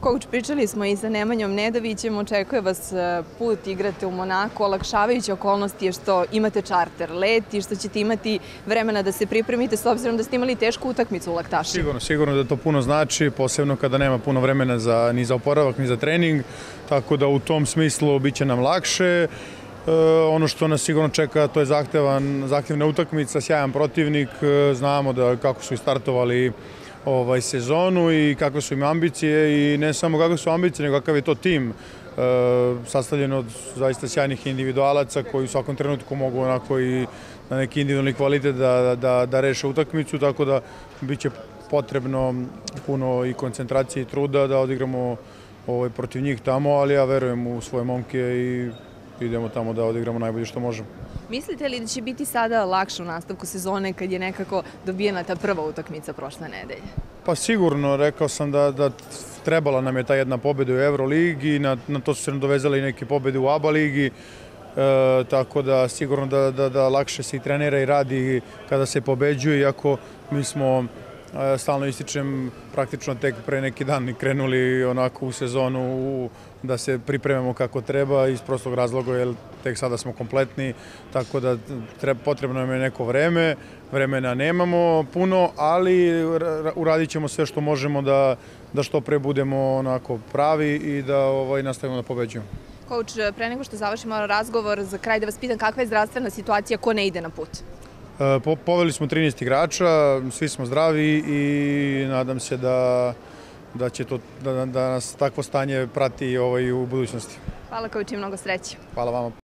Coach, pričali smo i sa Nemanjom Nedovićem, očekuje vas put, igrate u Monaku, olakšavajući okolnosti je što imate čarter let i što ćete imati vremena da se pripremite s obzirom da ste imali tešku utakmicu u Laktaši. Sigurno da to puno znači, posebno kada nema puno vremena ni za oporavak, ni za trening, tako da u tom smislu bit će nam lakše. Ono što nas sigurno čeka, to je zahtevna utakmica, sjajan protivnik, znamo kako su i startovali sezonu i kakve su im ambicije i ne samo kakve su ambicije, nego kakav je to tim sastavljen od zaista sjajnih individualaca koji u svakom trenutku mogu onako i na neki individualni kvalitet da reše utakmicu, tako da bit će potrebno puno i koncentracije i truda da odigramo protiv njih tamo, ali ja verujem u svoje momke i idemo tamo da odigramo najbolje što možemo. Mislite li da će biti sada lakše u nastavku sezone kad je nekako dobijena ta prva utakmica prošle nedelje? Pa sigurno, rekao sam da trebala nam je ta jedna pobjeda u Euroligi, na to su se nadovezale i neke pobjede u ABA ligi, tako da sigurno da lakše se i trenira i radi kada se pobeđuje, iako mi smo, stalno ističem, praktično tek pre neki dan krenuli onako u sezonu da se pripremamo kako treba iz prostog razloga jer tek sada smo kompletni, tako da potrebno nam je neko vreme, vremena nemamo puno, ali uradit ćemo sve što možemo da što pre budemo onako pravi i da nastavimo da pobeđujemo. Coach, pre nego što završimo razgovor, za kraj da vas pitam kakva je zdravstvena situacija ko ne ide na put? Poveli smo 13 igrača, svi smo zdravi i nadam se da nas takvo stanje prati u budućnosti. Hvala, coach, i mnogo sreće. Hvala vama.